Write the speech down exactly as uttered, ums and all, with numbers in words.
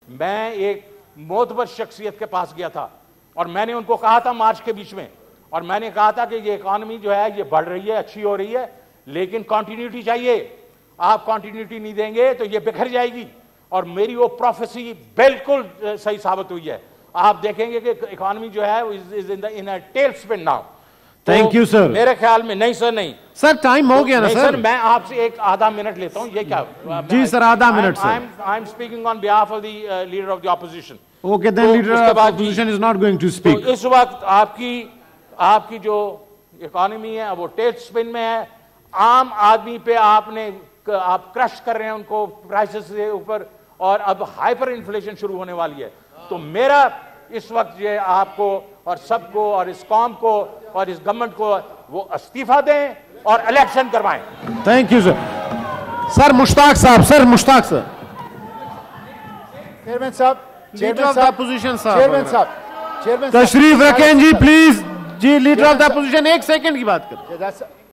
मैं एक मोतबर शख्सियत के पास गया था और मैंने उनको कहा था मार्च के बीच में, और मैंने कहा था कि ये इकॉनमी जो है ये बढ़ रही है, अच्छी हो रही है, लेकिन कंटिन्यूटी चाहिए। आप कंटिन्यूटी नहीं देंगे तो ये बिखर जाएगी। और मेरी वो प्रोफेसी बिल्कुल सही साबित हुई है। आप देखेंगे कि इकॉनमी जो है is in the in a tail spin now. Thank you sir. मेरे ख्याल में नहीं सर, नहीं सर, टाइम हो गया ना सर। सर मैं आपसे एक आधा मिनट लेता हूं। ये क्या? जी सर, आधा minute sir. I am speaking on behalf of the leader of the opposition. Okay, then leader of opposition is not going to speak. इस वक्त आपकी आपकी जो इकॉनमी है वो टेल स्पिन में है। आम आदमी पे आपने आप क्रश कर रहे हैं उनको प्राइसेस से ऊपर, और अब हाइपर इन्फ्लेशन शुरू होने वाली है। तो मेरा इस वक्त ये आपको और सबको और इस कौम को और इस गवर्नमेंट को वो इस्तीफा दें और इलेक्शन करवाएं। Thank you sir. Sir Mushtaq साहब, सर मुश्ताक सर। चेयरमैन साहब, लीडर ऑफ द अपोजिशन साहब, चेयरमैन साहब, चेयरमैन तशरीफ रखें जी प्लीज। जी लीडर ऑफ द अपोजिशन, एक सेकंड की बात करें।